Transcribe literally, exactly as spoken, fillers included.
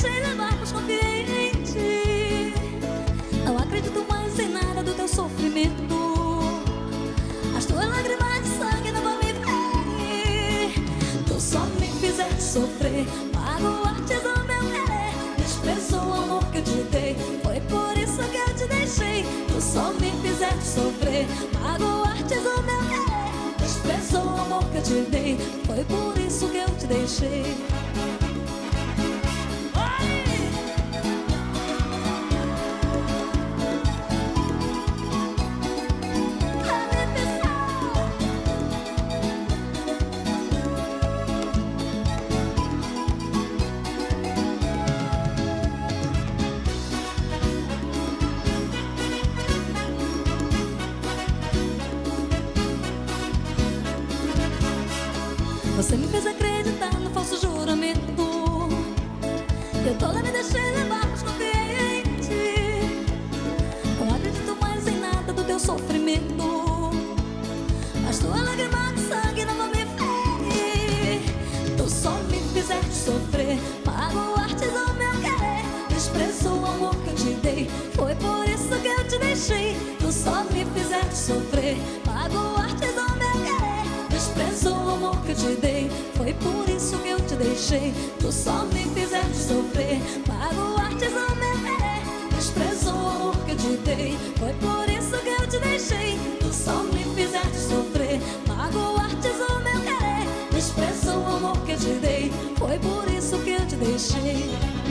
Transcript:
deixei levar, pois confiei em ti. Não acredito mais em nada do teu sofrimento. As tuas lágrimas de sangue não vão me ferir. Tu só me fizeste sofrer, magoaste o meu querer. Desprezou o amor que eu te dei, foi por isso que eu te deixei. Tu só me fizeste sofrer, magoaste o meu querer. Desprezou o amor que eu te dei, foi por isso que eu te deixei. Você me fez acreditar no falso juramento. Eu toda me deixei levar, mas confiei em ti. Não acredito mais em nada do teu sofrimento. As tuas lágrimas de sangue não vão me ferir. Tu só me fizeste sofrer, magoaste o meu querer. Desprezou o amor que eu te dei, foi por isso que eu te deixei. Tu só me fizeste sofrer, magoaste o meu querer. Desprezou o amor que eu te dei, foi por isso que eu te deixei. Tu só me fizeste sofrer, magoaste o meu querer. Desprezou o amor que eu te dei, foi por isso que eu te deixei. Tu só me fizeste sofrer, magoaste o meu querer. Desprezou o amor que eu te dei, foi por isso que eu te deixei.